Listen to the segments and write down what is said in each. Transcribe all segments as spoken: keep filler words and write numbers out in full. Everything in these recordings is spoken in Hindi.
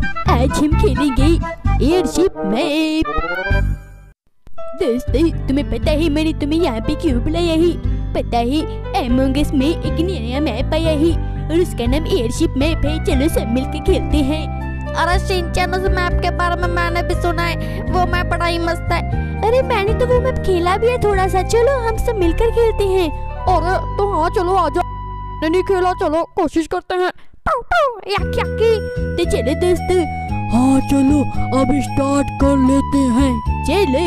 आज हम खेलेंगे एयरशिप मैप। दोस्तों तुम्हें पता है मैंने तुम्हें यहाँ पे क्यों बुलाया है? पता है अमंग अस में एक नया मैप आया है और उसका नाम एयरशिप मैप है। चलो सब मिलकर खेलते हैं। अरे शिनचैन, उस मैप के बारे में मैंने भी सुना है, वो मैप बड़ा ही मस्त है। अरे मैंने तो वो मैप खेला भी है थोड़ा सा। चलो हम सब मिलकर खेलते हैं। अरे तो हाँ चलो आजा। नहीं खेला, चलो कोशिश करते हैं। पाउ पाउ याकी याकी। तो चलो दोस्तों, हाँ चलो अब स्टार्ट कर लेते हैं। चलो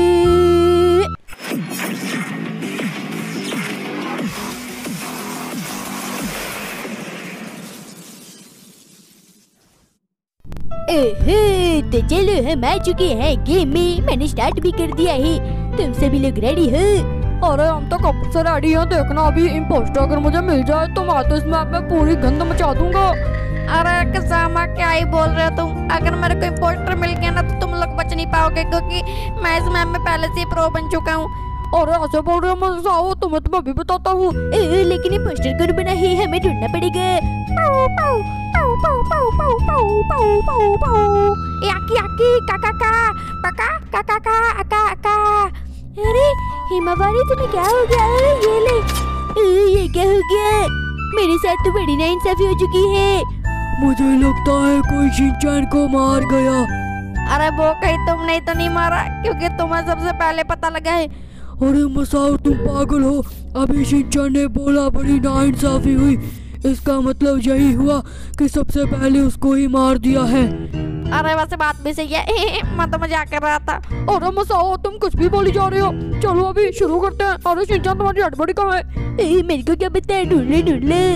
ओहो, तो चलो हम आ चुके हैं गेम में। मैंने स्टार्ट भी कर दिया है। तुम सभी लोग रेडी हो? अरे हम तो कब से रेडी हैं। देखना अभी इम्पोस्टर अगर मुझे मिल जाए तो मैं तो इस मैप में पूरी गंद मचा दूंगा। अरे कज़ामा, क्या ही बोल रहे हो तुम? अगर मेरे को इम्पोस्टर मिल गया ना तो तुम लोग बच नहीं पाओगे, क्योंकि मैं इस मैप में पहले से ही प्रो बन चुका हूँ। अरे ऐसे बोल रहे हो मसाओ, तुम्हें तो मैं भी बताता हूँ। लेकिन इम्पोस्टर कौन बना है हमें ढूंढना पड़ेगा। पाउ पाउ पाउ पाउ पाउ पाउ पाउ पाउ पाउ पाउ याकी याकी काका का काका काका का अका अका। अरे हिमावारी तुम्हें क्या हो गया? ये ले, ये क्या हो गया? मेरे साथ तो बड़ी नाइंसाफी हो चुकी है। मुझे लगता है कोई शिनचैन को मार गया। अरे वो कहीं तुमने तो नहीं मारा, क्योंकि तुम्हें सबसे पहले पता लगा है। अरे मसाओ तुम पागल हो। अभी शिनचैन ने बोला बड़ी नाइंसाफी हुई, इसका मतलब यही हुआ कि सबसे पहले उसको ही मार दिया है। अरे वैसे बात भी सही है, मैं तो मजाक कर रहा था। अरे मसाओ तुम कुछ भी बोली जा रहे हो। चलो अभी शुरू करते हैं। अरे शिनचैन तुम्हारी हड़बड़ी कहाँ है? मेरे को क्या पता है, ढूंढ ले ढूंढ ले।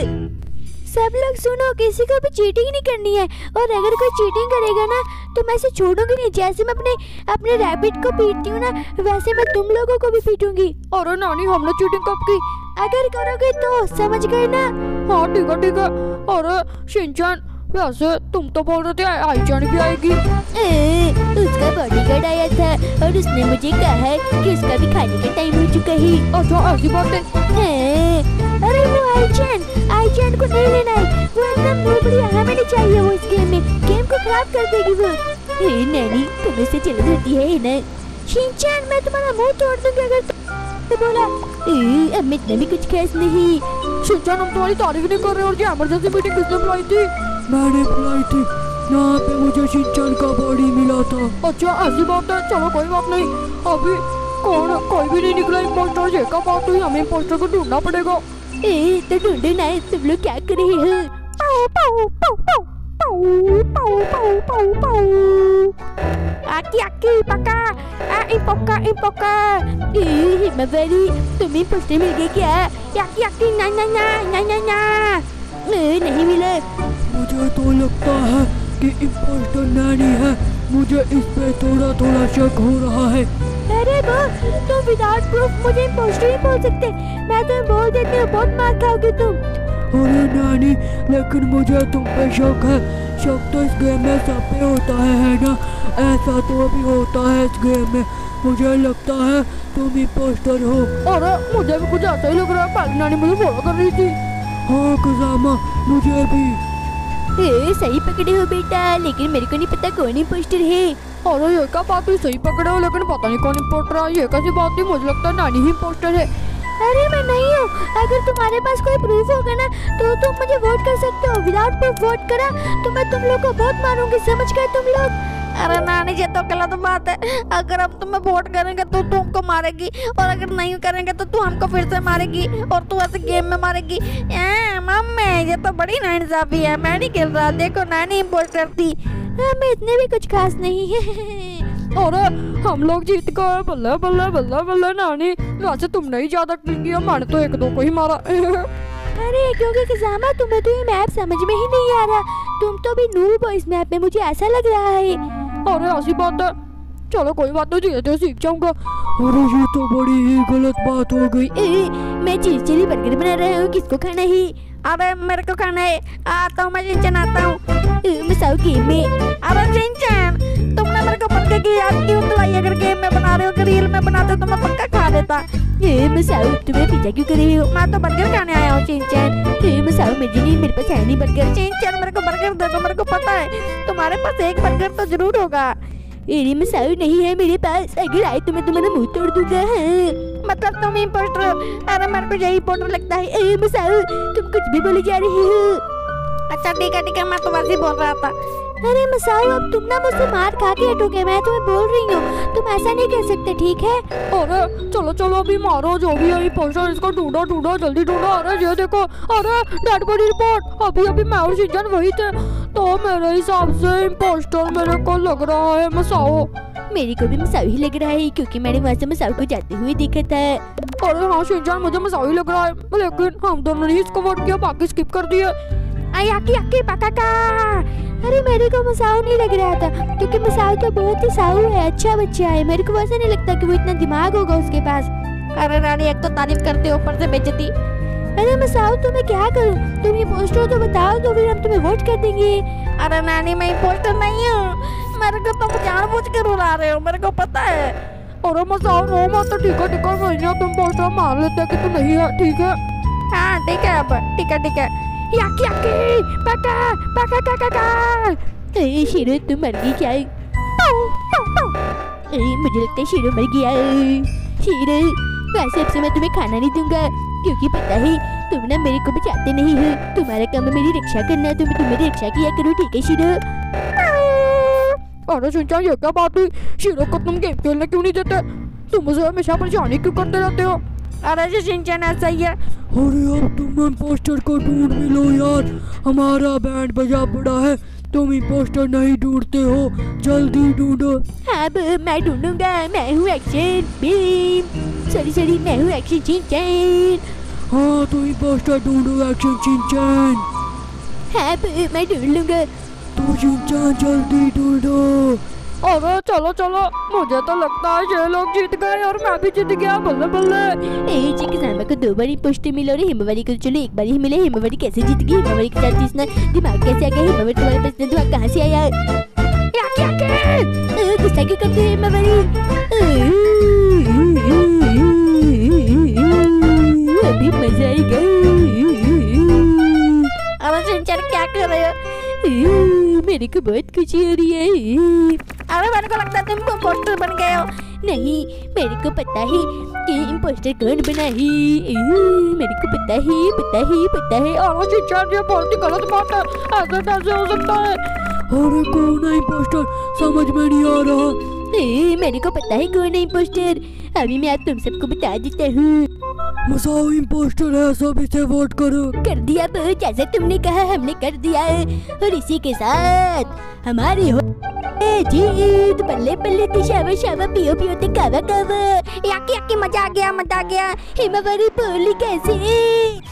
सब लोग सुनो, किसी को भी चीटिंग नहीं करनी है, और अगर कोई चीटिंग करेगा ना तो मैं इसे छोड़ूंगी नहीं। जैसे मैं अपने अपने रैबिट को पीटती हूँ ना, वैसे मैं तुम लोगों को भी पीटूंगी। अरे नानी, हमने चीटिंग कब की? अगर करोगे तो समझ गए ना? हाँ ठीक है ठीक है। अरे शिनचैन, वैसे तुम तो बोल रहे थे आईचैन भी आएगी। ए, उसका बॉडीगार्ड आया था और उसने मुझे कहा है कि उसका भी खाने का टाइम हो चुका है। अच्छा ऐसी बात है। अरे वो आईचैन आईचैन को नहीं लेना है, वो एकदम नूबड़ी है, हमें नहीं चाहिए वो इस गेम में। गेम को खराब कर देगी वो। हे नैनी, तुम इससे चली जाती है ना? शिनचैन, मैं तुम्हारा मुंह तोड़ दूंगी अगर तो बोला। अब मैं इतना भी कुछ खास नहीं। शिनचैन, हम तुम्हारी तारीफ नहीं कर रहे। और ये इमरजेंसी मीटिंग किसने बुलाई थी? मैंने बुलाई थी। यहाँ पे मुझे शिनचैन का बॉडी मिला था। अच्छा ऐसी बात है, चलो कोई बात नहीं। अभी कौन कोई भी नहीं निकला इम्पोस्टर। ये का बात हुई, हमें इम्पोस्टर को ढूंढना पड़ेगा। ए, तो ढूंढो ना, तुम लोग क्या कर रहे हो? पाउ पाउ पाउ पाउ पाउ पाउ पाउ पाउ पाउ आकी आकी पका आ इपोका इपोका। हिमावारी, तुम्हें इम्पोस्टर मिल गया क्या? याकी याकी ना ना ना ना ना ना। नहीं मिला। मुझे तो लगता है कि इम्पोस्टर नैनी है। मुझे इस पे थोड़ा थोड़ा शक हो रहा है। अरे वो तो विदाउट प्रूफ मुझे इम्पोस्टर ही बोल सकते। मैं तो बोल देती हूँ, बहुत मार खाओगे तुम। अरे नैनी, लेकिन मुझे तुम पे शक है। शक तो इस गेम में सब पे होता है, है ना? ऐसा तो अभी होता है इस गेम में। मुझे लगता है तुम इम्पोस्टर हो। अरे मुझे भी कुछ ऐसा ही लग रहा है। पहले नैनी मुझे फॉलो कर रही थी। हाँ कज़ामा, मुझे भी। ए, सही पकड़े हो बेटा, लेकिन मेरे को नहीं पता कौन इम्पोस्टर है। अरे ये क्या बात हुई? सही पकड़े हो, लेकिन पता नहीं कौन इम्पोस्टर है। ये कैसी बात थी? मुझे लगता है नानी ही इम्पोस्टर है। अरे मैं नहीं हूँ। अगर तुम्हारे पास कोई प्रूफ होगा ना तो तुम मुझे वोट कर सकते हो। विदाउट प्रूफ वोट करा तो मैं तुम लोग को बहुत मारूंगी, समझ गए तुम लोग? अरे नानी, ये तो गलत बात है। अगर हम तुम्हें वोट करेंगे तो तू हमको मारेगी, और अगर नहीं करेंगे तो तू हमको फिर से मारेगी, और तू ऐसे गेम में मारेगी। मम्मी, ये तो बड़ी नाइंसाफी है। मैं नहीं खेल रहा, देखो नानी इम्पोस्टर थी। हमें इतने भी कुछ खास नहीं है। अरे हम लोग जीत गए। बल्ले बल्ले बल्ले बल्ले नानी। वैसे तुमने ही ज्यादा किल किया, मैंने तो एक दो को ही मारा। अरे क्योंकि कज़ामा, तुम्हें तो ये मैप समझ में ही नहीं आ रहा। तुम तो भी नूब हो इस मैप में, मुझे ऐसा लग रहा है। अरे ऐसी बात है, चलो कोई बात नहीं, धीरे धीरे सीख जाऊंगा। अरे ये तो बड़ी ही गलत बात हो गई। ए, मैं चीज चिली बर्गर बना रहा हूँ, किसको खाना है? अरे मेरे को खाना है। आता हूँ मैं, शिनचैन आता हूँ। मसाओ गेम में। अरे शिनचैन, तुमने मेरे को बर्गर लगेगी यार, क्यों दवाई अगर गेम में बना रहे हो, अगर रील में बनाते तो मैं पक्का खा लेता। ए मसाओ तुम्हें पीछा क्यों कर रही हो? मैं तो बर्गर खाने आया हूँ शिनचैन। ए मसाओ मुझे नहीं, मेरे पास है नहीं बर्गर। शिनचैन मेरे को बर्गर दे दो, मेरे को पता है तुम्हारे पास एक बर्गर तो जरूर होगा। अरे मसाओ नहीं है मेरे पास, अगर आए तो मैं तुम्हारा मुंह तोड़ दूंगा। हाँ। मतलब तुम इम्पोस्टर? अरे मेरे को यही इम्पोस्टर लगता है। ए मसाओ तुम कुछ भी बोले जा रही हो। अच्छा ठीक है ठीक है, मैं तो वैसे ही बोल रहा था। अरे मसाओ अब तुम ना मुझसे मार खा के हटोगे, मैं तुम्हें बोल रही हूँ, तुम ऐसा नहीं कर सकते ठीक है? अरे चलो चलो अभी मारो जो भी है इम्पोस्टर, इसको ढूंढो ढूंढो जल्दी ढूंढो। अरे ये देखो, अरे डेड बॉडी रिपोर्ट। अभी अभी मैं और शिनचैन वही थे, तो मेरे हिसाब से इम्पोस्टर मेरे को लग रहा है मसाओ। मेरे को भी मसाओ ही लग रहा है, क्योंकि मैंने वहाँ से मसाओ को जाते हुए देखा था। अरे हाँ शिनचैन मुझे मसाओ ही लग रहा है, लेकिन हम दोनों ने इसको वोट किया, बाकी स्किप कर दिए। आई आकी आकी पका का। अरे मेरे को मसाओ नहीं लग रहा था, क्योंकि मसाओ तो बहुत ही साऊ है, अच्छा बच्चा है। मेरे को वैसा नहीं लगता कि वो इतना दिमाग होगा उसके पास। अरे रानी एक तो तारीफ करते हो, ऊपर से बेइज्जती। अरे मसाओ तुम्हें क्या करूं, तुम इम्पोस्टर तो बताओ, तो फिर हम तुम्हें वोट कर देंगे। अरे नानी मैं इम्पोस्टर नहीं हूँ, मेरे को तुम जानबूझ के रुला रहे हो, मेरे को पता है। अरे मसाओ रो मत, तो ठीक है ठीक है, मैं तुम इम्पोस्टर मान लेते हैं कि तू नहीं है, ठीक है? हाँ ठीक है, अब ठीक है ठीक है। याकी याकी पका पका का का का। ए शिरो तुम मर गई क्या? ए मुझे लगता है शिरो मर गया। शिरो वैसे अब से मैं तुम्हें खाना नहीं दूंगा, क्योंकि पता है तुम ना मेरे को बचाते नहीं हो, तुम्हारा काम है मेरी रक्षा करना, तुम तुम मेरी रक्षा किया करो ठीक है शिरो? अरे शिनचैन ये क्या बात हुई, शिरो को तुम गेम खेलने क्यों नहीं देते? तुम मुझे हमेशा परेशानी क्यों करते रहते हो? अरे जी शिनचैन ऐसा ही है। अरे अब तुम इम्पोस्टर को ढूंढ भी लो यार, हमारा बैंड बजा पड़ा है, तुम इम्पोस्टर नहीं ढूंढते हो, जल्दी ढूंढो। अब मैं ढूंढूंगा, मैं हूँ एक्शन बीम, सॉरी सॉरी मैं हूँ एक्शन शिनचैन। हाँ तो इम्पोस्टर ढूंढो एक्शन शिनचैन। हाँ मैं ढूंढ लूंगा। तो शिनचैन जल्दी ढूंढो। अरे चलो चलो, मुझे तो लगता है ये लोग जीत गए और मैं भी जीत गया, बल्ले बल्ले। ए जी किसामा को दो बार इम्पोस्टर मिला और हिमावरी को चलो एक बार ही मिले। हिमावरी कैसे जीत गई? हिमावरी के साथ जिसना दिमाग कैसे आ गया? हिमावरी तुम्हारे पास इतना दिमाग कहाँ से आया? क्या क्या क्या गुस्सा क्यों करते हैं हिमावरी? अभी मजा आएगा। अरे शिनचैन क्या कर रहे हो? मेरे को बहुत खुशी हो रही है। अरे मेरे को लगता है तुम इम्पोस्टर बन गए हो। नहीं मेरे को पता है कि इम्पोस्टर कौन बना है, मेरे को पता है पता है पता है। और शिनचैन ये बहुत ही गलत बात है, ऐसे कैसे हो सकता है? अरे कौन है इम्पोस्टर, समझ में नहीं आ रहा। ए, मेरे को पता है कौन है इम्पोस्टर, अभी मैं आप तुम सबको बता देता हूँ। मसाओ इम्पोस्टर है, सब इसे वोट करो। कर दिया तो जैसा तुमने कहा हमने कर दिया है, और इसी के साथ हमारी हो जीत। बल्ले बल्ले ती शाबा शाबा पियो पियो ते कावा कावा। याकी याकी मजा आ गया मजा आ गया। हिमावरी बोली कैसे?